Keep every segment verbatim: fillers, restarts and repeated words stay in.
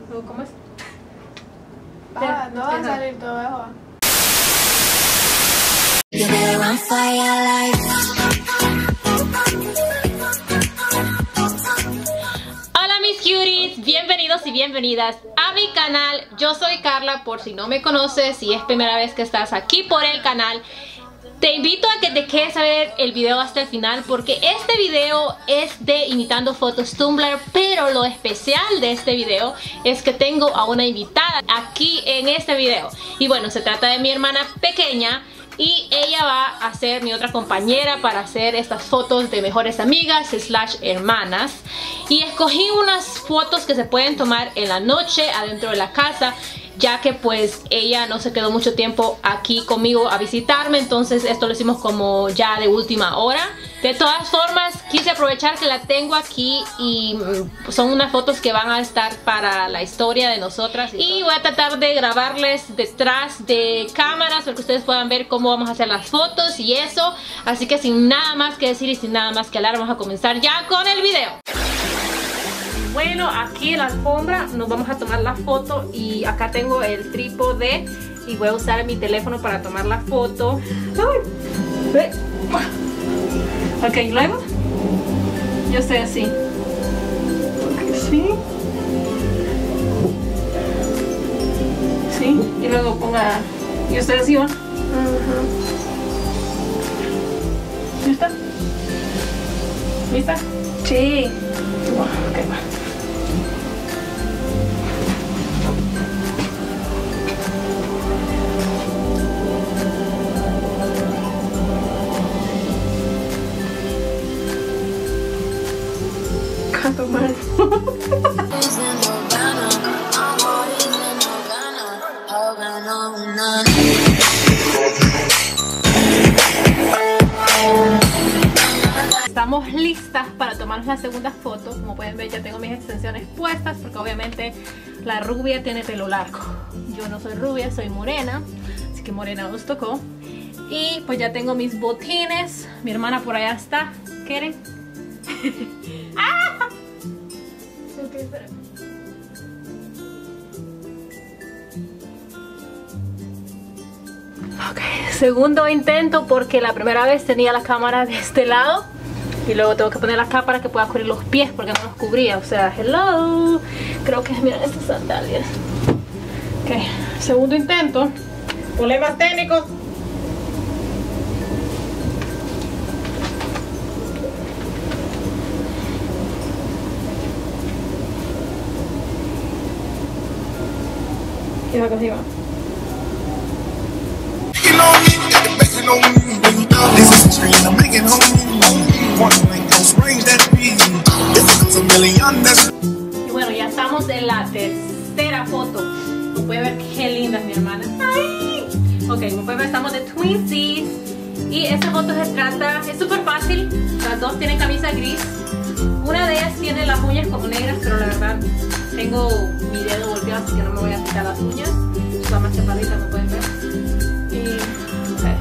¿Cómo es? Ah, no va a salir todo eso. Hola mis cuties, bienvenidos y bienvenidas a mi canal. Yo soy Carla, por si no me conoces, si es primera vez que estás aquí por el canal. Te invito a que te quedes a ver el video hasta el final, porque este video es de imitando fotos Tumblr, pero lo especial de este video es que tengo a una invitada aquí en este video. Y bueno, se trata de mi hermana pequeña y ella va a ser mi otra compañera para hacer estas fotos de mejores amigas slash hermanas. Y escogí unas fotos que se pueden tomar en la noche adentro de la casa, ya que pues ella no se quedó mucho tiempo aquí conmigo a visitarme, entonces esto lo hicimos como ya de última hora. De todas formas, quise aprovechar que la tengo aquí y son unas fotos que van a estar para la historia de nosotras. Y voy a tratar de grabarles detrás de cámaras para que ustedes puedan ver cómo vamos a hacer las fotos y eso. Así que sin nada más que decir y sin nada más que hablar, vamos a comenzar ya con el video. Bueno, aquí en la alfombra nos vamos a tomar la foto y acá tengo el trípode y voy a usar mi teléfono para tomar la foto. Ay, ok, luego yo estoy así. Okay, sí. Sí, y luego ponga. Yo estoy así, ¿va? Uh-huh. ¿Lista? ¿Lista? Sí. Ok, va. Canto mal. Estamos listas para tomarnos la segunda foto. Como pueden ver, ya tengo mis extensiones puestas porque obviamente la rubia tiene pelo largo. Yo no soy rubia, soy morena, así que morena nos tocó. Y pues ya tengo mis botines. Mi hermana por allá está. ¿Quieren? ¡Ah! Ok, espera. Ok, segundo intento porque la primera vez tenía la cámara de este lado y luego tengo que poner la cámara que pueda cubrir los pies porque no los cubría, o sea, hello. Creo que miren estas sandalias. Ok, segundo intento. Problemas técnicos. ¿Qué va que va? Y bueno, ya estamos en la tercera foto. Como pueden ver, qué linda es mi hermana. ¡Ay! Ok, como pueden ver, estamos de Twinsies. Y esta foto se trata, es súper fácil. Las dos tienen camisa gris. Una de ellas tiene las uñas como negras, pero la verdad tengo mi dedo golpeado, así que no me voy a quitar las uñas. Está más chapadita, como pueden ver. Y, okay.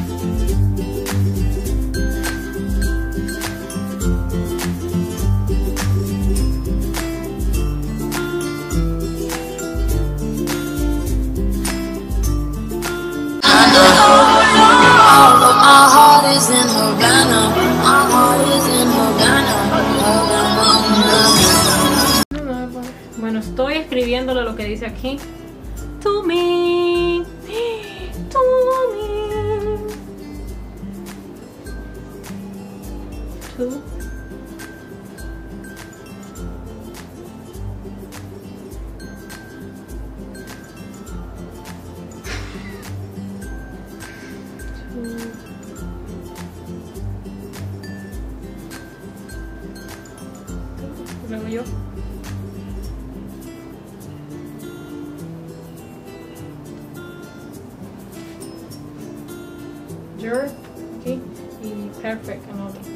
Bueno, estoy escribiéndole lo que dice aquí. To me, to me, to. Luego yo. Your, aquí, y perfect en otro.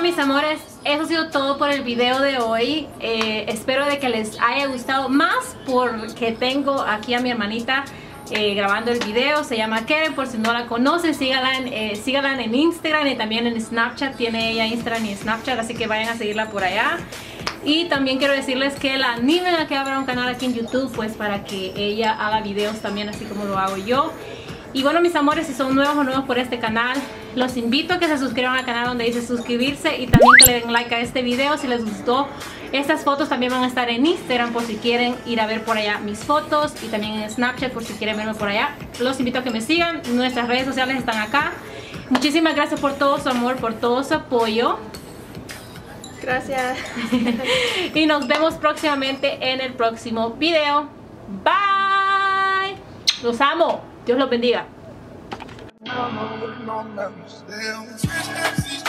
mis amores, eso ha sido todo por el video de hoy. eh, Espero de que les haya gustado más, porque tengo aquí a mi hermanita eh, grabando el video. Se llama Karen, por si no la conocen, síganla en, eh, síganla en Instagram y también en Snapchat. Tiene ella Instagram y Snapchat, así que vayan a seguirla por allá. Y también quiero decirles que la animen a que abra un canal aquí en YouTube, pues para que ella haga videos también así como lo hago yo. Y bueno, mis amores, si son nuevos o nuevos por este canal, los invito a que se suscriban al canal donde dice suscribirse, y también que le den like a este video si les gustó. Estas fotos también van a estar en Instagram por si quieren ir a ver por allá mis fotos, y también en Snapchat por si quieren verme por allá. Los invito a que me sigan, nuestras redes sociales están acá. Muchísimas gracias por todo su amor, por todo su apoyo. Gracias. Y nos vemos próximamente en el próximo video. Bye. Los amo. Dios los bendiga.